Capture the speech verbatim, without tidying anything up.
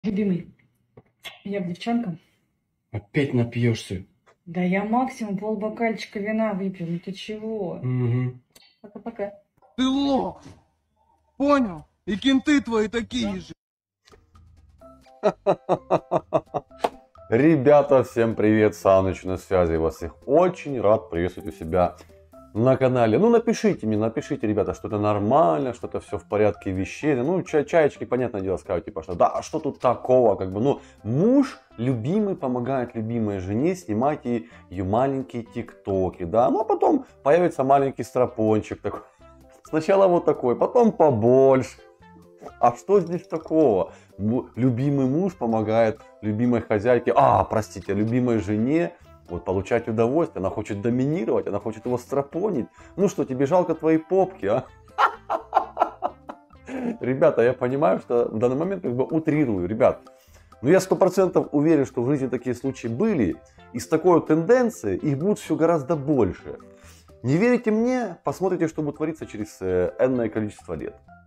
Любимый, я к девчонкам. Опять напьешься. Да я максимум полбокальчика вина выпью. Ну ты чего? Угу. Пока-пока. Ты лох! Понял? И кенты твои такие же. Ребята, всем привет, Саныч на связи, вас всех очень рад приветствовать у себя на канале. Ну напишите мне, напишите, ребята, что это нормально, что это все в порядке вещей. Ну ча чаечки, понятное дело, скажут, типа, что да, а что тут такого, как бы, ну, муж любимый помогает любимой жене снимать ее маленькие тиктоки, да, ну а потом появится маленький стропончик такой. Сначала вот такой, потом побольше. А что здесь такого? Любимый муж помогает любимой хозяйке, а, простите, любимой жене вот, получать удовольствие. Она хочет доминировать, она хочет его стропонить. Ну что, тебе жалко твоей попки, а? Ребята, я понимаю, что в данный момент как бы утрирую, ребят. Но я сто процентов уверен, что в жизни такие случаи были. И с такой вот тенденцией их будет все гораздо больше. Не верите мне? Посмотрите, что будет твориться через энное количество лет.